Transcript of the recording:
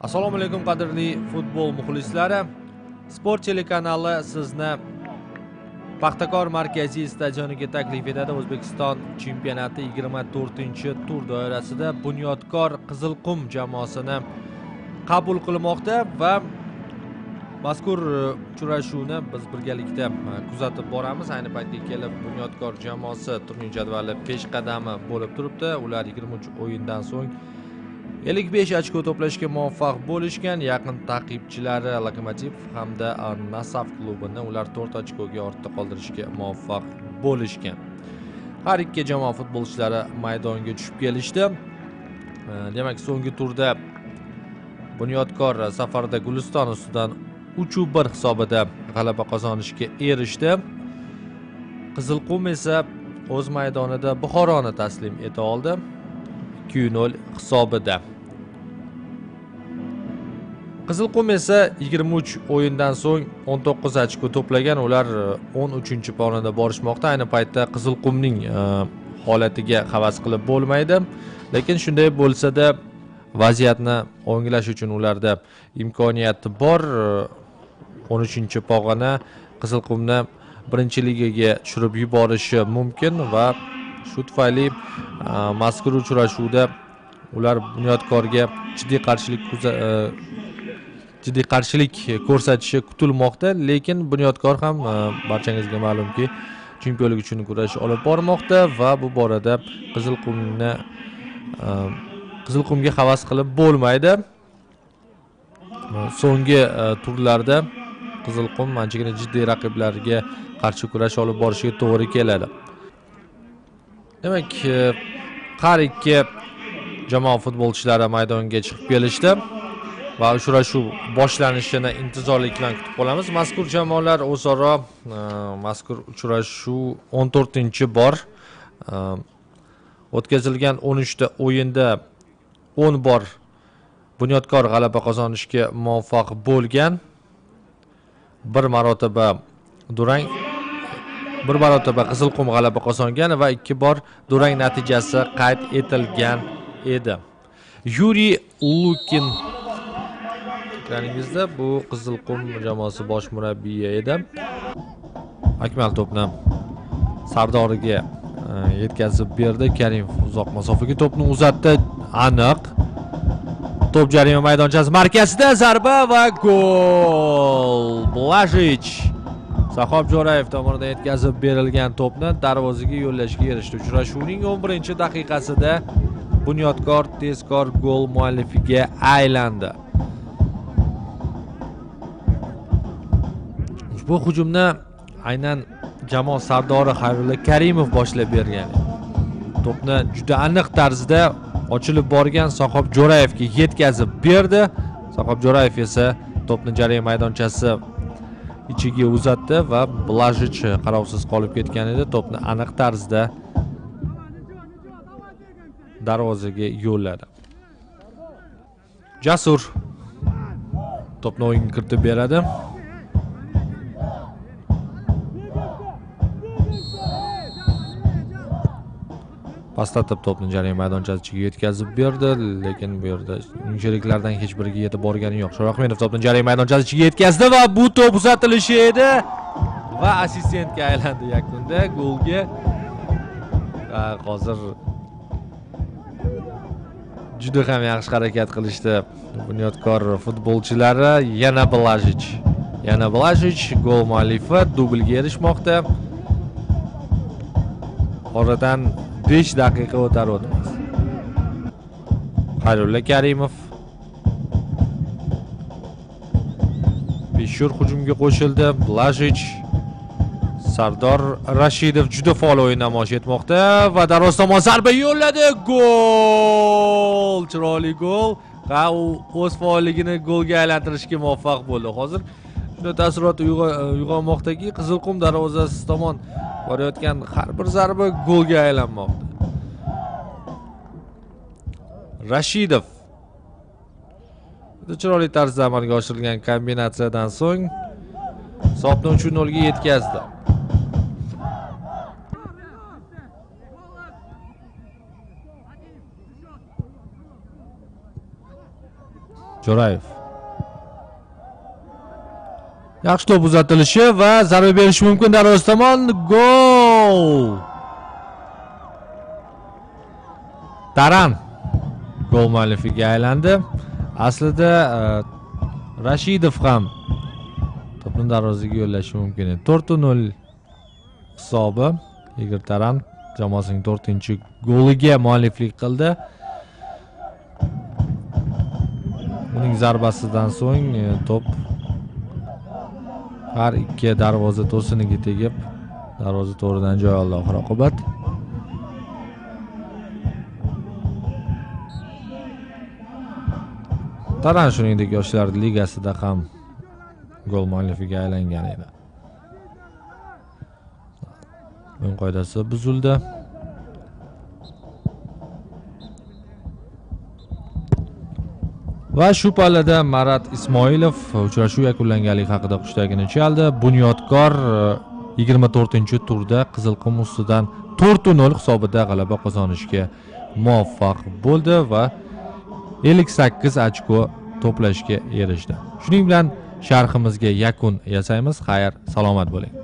Assalomu alaykum qadrli futbol muxlislari. Sport telekanali sizni Paxtakor markaziy stadioniga taklif etadi. O'zbekiston chempionati 24-tur doirasida Bunyodkor Qizilqum jamoasini qabul qilmoqda va mazkur uchrashuvni biz birgalikda kuzatib boramiz. Ayni paytga kelib Bunyodkor jamoasi turnir jadvali peshqadami bo'lib turibdi. Ular 23 o'yindan so'ng 55 ochko to'plashga muvaffaq bo'lishgan. Yaqin ta'qibchilari Lokomotiv hamda Nasaf klubini ular 4 ochkoga ortda qoldirishga muvaffaq bo'lishgan. Har ikki jamoa futbolchilari maydonga tushib kelishdi. Demak, so'nggi turda Bunyodkor safarda Guliston ustidan 3-1 hisobida g'alaba qozonishga erishdi. Qizilqum esa o'z maydonida Buxoroni taslim eta oldi. 2-0 hisobida. Qizilqum esa 23 o'yindan so'ng 19 ochko to'plagan. Ular 13-pog'onada borishmoqda. Ayni paytda Qizilqumning holatiga havas qilib bo'lmaydi. Lekin shunday bo'lsa-da, vaziyatni o'nglash uchun ularda imkoniyat bor. 13-pog'ona Qizilqumni birinchi ligaga tushirib yuborishi mumkin va shu tufayli mazkur uchrashuvda ular Bunyodkorga jiddiy qarshilik ko'rsatishi kutilmoqda. Lekin Bunyodkor ham barchangizga ma'lumki, chempionlik uchun kurash olib bormoqda va bu borada Qizilqumga havas qilib bo'lmaydi. So'nggi turlarda Qizilqum anchagina jiddiy raqiblarga qarshi kurash olib borishiga to'g'ri keladi. Demak, har ikki jamoa futbolchilari maydonga chiqib kelishdi va uchrashuv boshlanishini intizorlik bilan kutib qolamiz. Mazkur jamoalar o'zaro mazkur uchrashuv 14-bor o'tkazilgan 13 ta o'yinda 10 bor Bunyodkor g'alaba qozonishga muvaffaq bo'lgan. Bir marotaba Qizilqum g'alaba qozongan va 2 bor durang natijasi qayd etilgan edi. Yuriy Lukin ekaningizda bu Qizilqum jamoasi bosh murabbiyi edi. Akmal to'pni Sardoriga yetkazib berdi. Karimov uzoq masofaga to'pni uzatdi. Aniq. To'p jarima maydonchasi markazida zarba va gol. Blajich Sahob Jo'rayev tomonidan yetkazib berilgan to'pni darvozaga yo'llashga erishdi. Uchrashuvning 11-daqiqasida Bunyodkor tezkor gol muallifiga aylandi. Ushbu hujumni aynan jamoa sardori Xayrulla Karimov boshlab bergan. To'pni juda aniq tarzda ochilib borgan Sahob Jo'rayevga yetkazib berdi. Sahob Jo'rayev esa to'pni jarima maydonchasi ichiga uzatdi va Blajich qarovsiz qolib ketgan edi. To'pni aniq tarzda darvozaga yo'lladi. Jasur to'pni o'yinga kiritib beradi. Pastlatib to'pni jarima maydonchasiga yetkazib berdi, lekin bu yerda sheriklardan hech biriga yetib borgani yo'q. Sho'roqmenov to'pni jarima maydonchasiga yetkazdi va bu to'p uzatilishi edi va assistentga aylandi yakunda golga. Hozir juda ham yaxshi harakat qilishdi Bunyodkor futbolchilari. Yana Blajich gol muallifi dublga erishmoqda. Oradan 5 daqiqa o'tar o'tmas. Xayrulla Karimov Beshur hujumga qo'shildi. Blajich, Sardor Rashidov juda faol o'yin namoyish etmoqda va darvoza tomon zarba yo'lladi. Gol! Chiroyli gol. Va u o'z faolligini golga aylantirishga muvaffaq bo'ldi. Hozir shunday taassurot uyg'onmoqdaki, Qizilqum darvozasi tomon borayotgan har bir zarba golga aylanmoqda. Rashidov chiroyli tarzda amalga oshirilgan kombinatsiyadan so'ng hisobni 3-0 ga yetkazdi. Jo'rayev. Yaxshi to'p uzatilishi va zarba berish mumkin darvoza tomon. Gol! Taran gol muallifiga aylandi. Aslida Rashidov ham to'pni darvozaga yo'llashi mumkin edi. 4-0 hisobi. Igor Taran jamoasining 4-goliga mualliflik qildi. Uning zarbasidan so'ng to'p har ikki darvoza to'siniga tegib, darvoza to'ridan joy oldi oxir-oqibat. Taran shuningdek Yoshlar Ligasida ham gol muallifiga aylangan edi. O'yin qoidasi buzildi. Va shu pallada Marat Ismoilov uchrashuv yakunlanganligi haqida qushdaygini chaldi. Bunyodkor 24-turda Qizilqum ustidan 4-0 hisobida g'alaba qozonishga muvaffaq bo'ldi va 58 ochko to'plashga erishdi. Shuning bilan sharhimizga yakun yasaymiz. Xayr, salomat bo'ling.